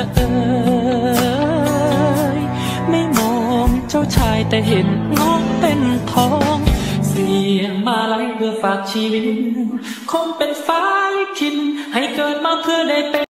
เอ่ยไม่มองเจ้าชายแต่เห็นน้องเป็นทองเสียงมาลัยเพื่อฝากชีวิตคงเป็นฟ้าลิขิตให้เกิดมาเพื่อได้เป็น